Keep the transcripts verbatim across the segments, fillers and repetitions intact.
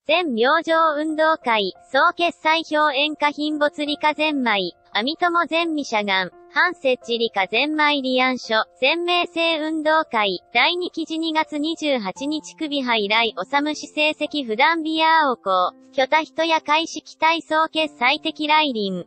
全明星運動会、総決済表演歌品没理科ゼンマイ、網友全未社願、半設置理科ゼンマイ離案書、全明星運動会、だいに記事にがつにじゅうはちにち首杯来、おさむし成績普段ビアーオコー、巨多人や開始期待総決済的来臨。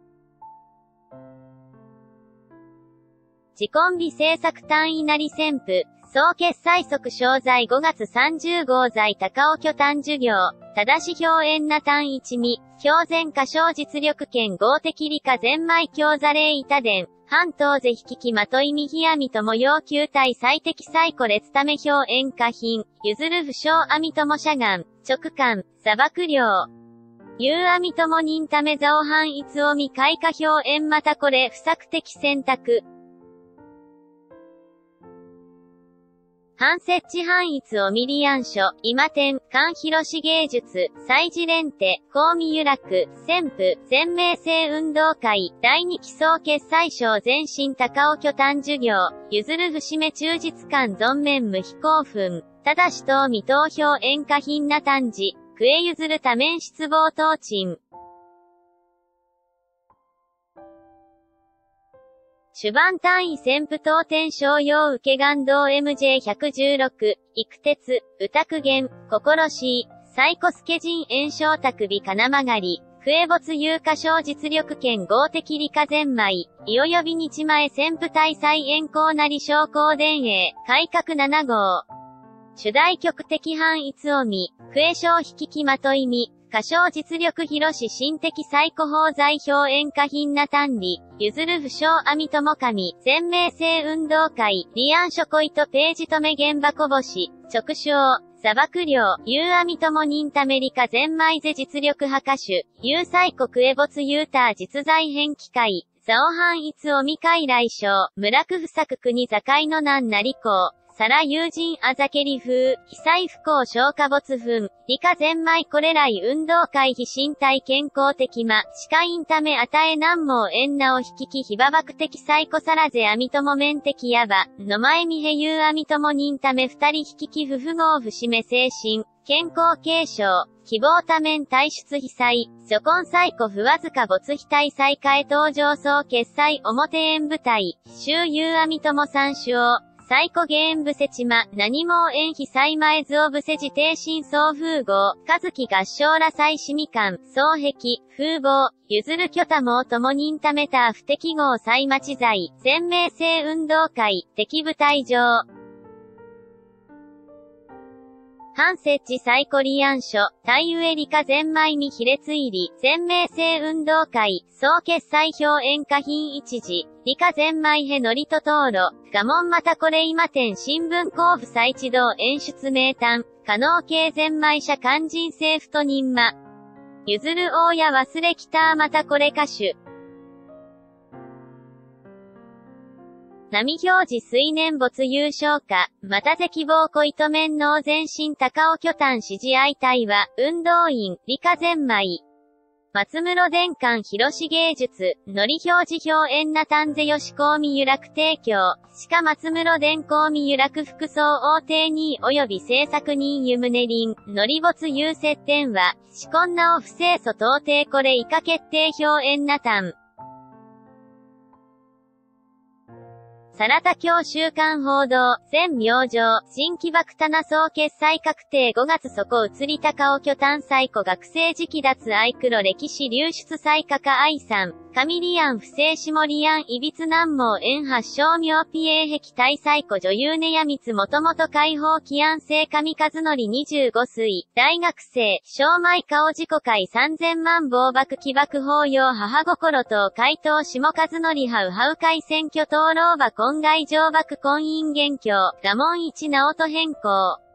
自コンビ制作単位なり旋風、総決済即商材ごがつさんじゅう号在高尾巨単授業、ただし表演な単一味、標前歌唱実力兼合的理科ゼンマイ強座霊板伝、半島ぜ引ききまといみひやみとも要求対最適最古列ため表演歌品、譲る不詳網友社願、直感、砂漠領。ゆう網友人ためざお半逸をみ開花表演またこれ不作的選択。半設置半逸をミリアン書、今天、関広し芸術、祭事連手、高味由楽、旋風、全明星運動会、だいに期総決済賞前身高尾巨単授業、譲る節目忠実感存面無非興奮、ただし等未投票演歌品な単時、クエ譲る多面失望当鎮。主板単位旋風当店商用受け願道 エムジェーひゃくじゅうろく、育鉄、歌苦言、心しい、サイコスケ人炎症宅美金曲がり、クエボツ有歌唱実力兼合的理科ゼンマイ、いおよび日前旋風大祭遠行なり商工電営、改革なな号。主題曲的半逸をみ、クエ賞引ききまといみ、歌唱実力広し新的最古法材表演歌品な単理、譲る不詳網友神、全明星運動会、離案書恋とページ止め現場こぼし、直称、砂漠領、ゆう網友人ためりか全枚ぜ実力派歌手、ゆう最古クエボツユーター実在編機会、ザオ半逸おみ会来賞、村区不作国境の南なりこう、サラ友人あざけり風、被災不幸消化没粉、理科ゼンマイこれらい運動会非身体健康的ま、歯科院ため与え難毛縁なを引きき非馬爆的サイコサラゼ網友面的やば、の前みへゆう網友人ため二人引きき不符合節目精神、健康継承、希望多面退出被災、初婚最古不わずか没非対再開登場総決済表演舞台、周遊網友三種を、最古ゲーンブセチマ、何も縁非最前図をブセ自定新総風合、和樹合唱ら祭しみかん、双壁、風貌、譲る巨多も共人ためた不適合最町在、全明星運動会、敵部隊上。半設置最古離案書、対上理科全枚未比列入り、全明星運動会、総決済表演歌品一時、理科全枚へのりと討路、画門またこれ今店新聞交付再地道演出名単、可能系全枚社肝心政府と任ま。譲る大や忘れきたまたこれ歌手。波表示水年没優勝歌、またぜ希望恋と面能前進高尾巨単支持相対は、運動員、理科ゼンマイ。松室伝館広し芸術、のり表示表演な丹ぜよし公味由楽提供、しか松室伝公味由楽副総大帝に及び制作人湯宗林、のり没有接点は、しこんなを不正訴到底これ以下決定表演な単。サラタ教週刊報道、全明星、新木爆棚総決済確定ごがつそこ移り高尾巨単最古学生時期脱愛黒歴史流出最下下愛さん、神リアン不正下リアンいびつ難毛縁発症妙ピエー壁大最古女優ネヤミツもともと解放起案生神和則にじゅうご水、大学生、小米顔自己会さんぜんまん暴爆起爆法要母心と回答下和則ハウハウ会選挙討論馬婚外上爆婚姻元凶、画門一直人変更。